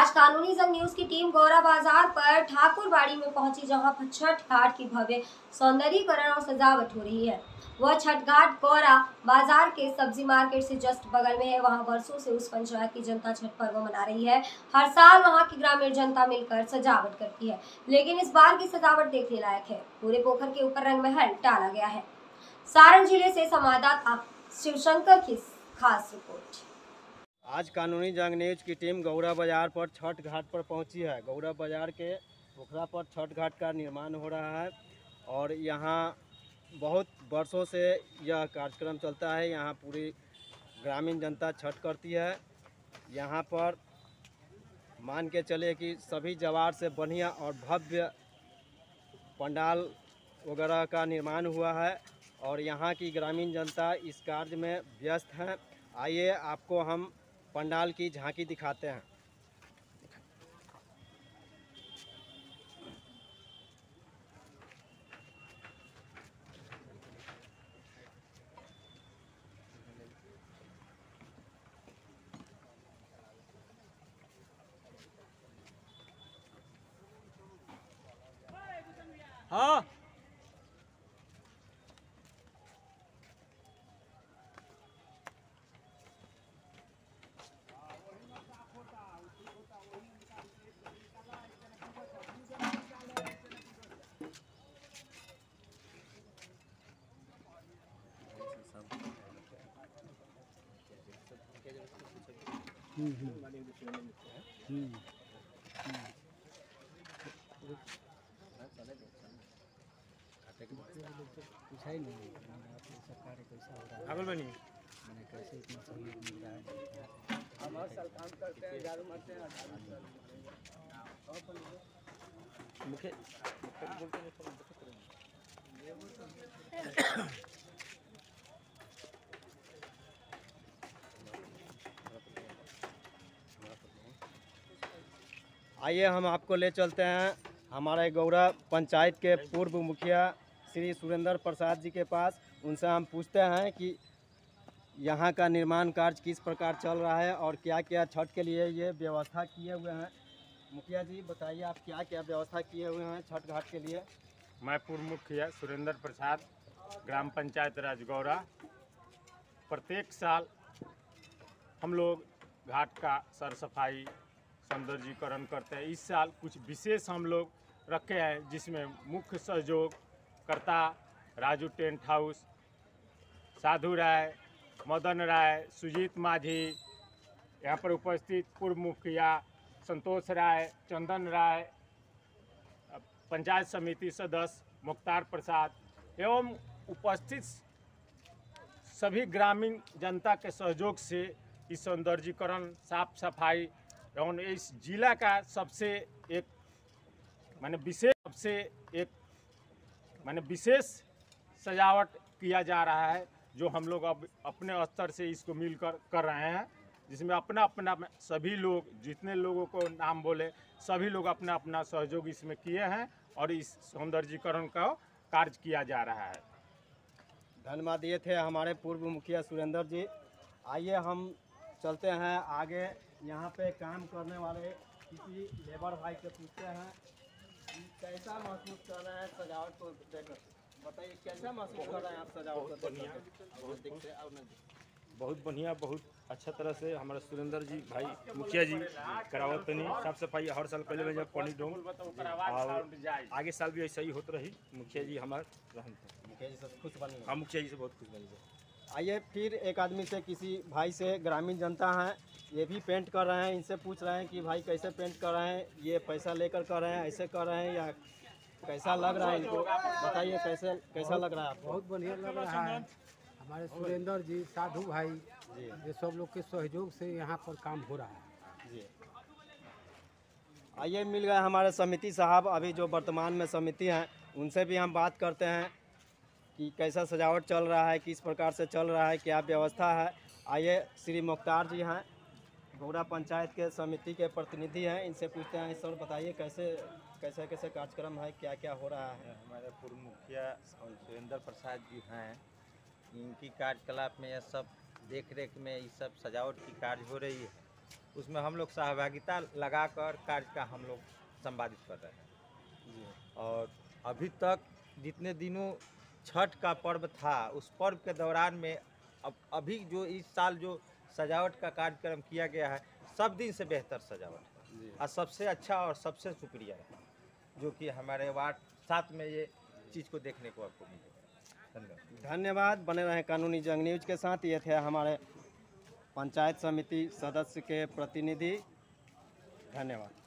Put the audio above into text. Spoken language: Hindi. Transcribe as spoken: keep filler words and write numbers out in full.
आज कानूनी जंग न्यूज की टीम गौरा बाजार पर ठाकुरबाड़ी में पहुंची, जहां पर छठ घाट की भव्य सौंदर्यीकरण और सजावट हो रही है। वह छठ घाट गौरा बाजार के सब्जी मार्केट से जस्ट बगल में है। वहां वर्षों से उस पंचायत की जनता छठ पर्व मना रही है। हर साल वहां की ग्रामीण जनता मिलकर सजावट करती है, लेकिन इस बार की सजावट देखने लायक है। पूरे पोखर के ऊपर रंग महल डाला गया है। सारण जिले से संवाददाता शिवशंकर की खास रिपोर्ट। आज कानूनी जंग न्यूज की टीम गौरा बाजार पर छठ घाट पर पहुंची है। गौरा बाजार के पोखरा पर छठ घाट का निर्माण हो रहा है और यहाँ बहुत वर्षों से यह कार्यक्रम चलता है। यहाँ पूरी ग्रामीण जनता छठ करती है। यहाँ पर मान के चले कि सभी जवार से बढ़िया और भव्य पंडाल वगैरह का निर्माण हुआ है और यहाँ की ग्रामीण जनता इस कार्य में व्यस्त है। आइए आपको हम पंडाल की झांकी दिखाते हैं। हाँ हम्म हम्म पूछा ही नहीं सरकार कैसा हो रहा है, बनी मैंने कैसे इतना सहयोग मिल रहा है। हम हर साल काम करते हैं, झाड़ू मारते हैं। मुख्य आइए हम आपको ले चलते हैं हमारे गौरा पंचायत के पूर्व मुखिया श्री सुरेंद्र प्रसाद जी के पास। उनसे हम पूछते हैं कि यहाँ का निर्माण कार्य किस प्रकार चल रहा है और क्या क्या छठ के लिए ये व्यवस्था किए हुए हैं। मुखिया जी बताइए, आप क्या क्या व्यवस्था किए हुए हैं छठ घाट के लिए। मैं पूर्व मुखिया सुरेंद्र प्रसाद, ग्राम पंचायत राजगौरा। प्रत्येक साल हम लोग घाट का सर सफाई सौंदर्यीकरण करते हैं। इस साल कुछ विशेष हम लोग रखे हैं, जिसमें मुख्य सहयोग करता राजू टेंट हाउस, साधु राय, मदन राय, सुजीत माझी, यहाँ पर उपस्थित पूर्व मुखिया संतोष राय, चंदन राय, पंचायत समिति सदस्य मुख्तार प्रसाद एवं उपस्थित सभी ग्रामीण जनता के सहयोग से इस सौंदर्यीकरण साफ सफाई एवं इस जिला का सबसे एक माने विशेष सबसे एक माने विशेष सजावट किया जा रहा है, जो हम लोग अब अपने स्तर से इसको मिलकर कर रहे हैं, जिसमें अपना अपना सभी लोग, जितने लोगों को नाम बोले सभी लोग अपना अपना सहयोग इसमें किए हैं और इस सौंदर्यीकरण का कार्य किया जा रहा है। धन्यवाद। ये थे हमारे पूर्व मुखिया सुरेंद्र जी। आइए हम चलते हैं आगे। यहाँ पे काम करने वाले किसी लेबर भाई से पूछते हैं कि कैसा महसूस कर रहे हैं सजावट को देखकर। बताइए कैसा महसूस कर रहे हैं आप सजावट को? बढ़िया, बहुत बढ़िया, बहुत अच्छा तरह से हमारे सुरेंद्र जी भाई मुखिया जी करावत तनी साफ सफाई हर साल पहले में जब पानी डोम और आगे साल भी ऐसा ही होता रही। मुखिया जी हमारे रहन मुखिया जी से खुश बनी। हाँ, मुखिया जी से बहुत खुश बनी। आइए फिर एक आदमी से, किसी भाई से, ग्रामीण जनता हैं, ये भी पेंट कर रहे हैं। इनसे पूछ रहे हैं कि भाई कैसे पेंट कर रहे हैं, ये पैसा लेकर कर रहे हैं, ऐसे कर रहे हैं या कैसा लग रहा है इनको? बताइए कैसे कैसा लग रहा है आपको? बहुत बढ़िया लग रहा है। हमारे सुरेंद्र जी, साधु भाई जी, ये सब लोग के सहयोग से यहाँ पर काम हो रहा है जी। आइए मिल गए हमारे समिति साहब, अभी जो वर्तमान में समिति हैं, उनसे भी हम बात करते हैं कि कैसा सजावट चल रहा है, किस प्रकार से चल रहा है, क्या व्यवस्था है। आइए श्री मुख्तार जी हैं, गौरा पंचायत के समिति के प्रतिनिधि हैं, इनसे पूछते हैं। सर बताइए कैसे कैसे कैसे कार्यक्रम है, क्या क्या हो रहा है। हमारे पूर्व मुखिया सुरेंद्र प्रसाद जी हैं, इनकी कार्यकलाप में यह सब देख रेख में ये सब सजावट की कार्य हो रही है। उसमें हम लोग सहभागिता लगाकर कार्य का हम लोग संपादित कर रहे हैं। जी और अभी तक जितने दिनों छठ का पर्व था, उस पर्व के दौरान में अब अभी जो इस साल जो सजावट का कार्यक्रम किया गया है, सब दिन से बेहतर सजावट जी है और सबसे अच्छा और सबसे सुप्रिय है, जो कि हमारे वार्ड सात में ये चीज़ को देखने को आपको मिलेगा। धन्यवाद। धन्यवाद। बने रहें कानूनी जंग न्यूज के साथ। ये थे हमारे पंचायत समिति सदस्य के प्रतिनिधि। धन्यवाद।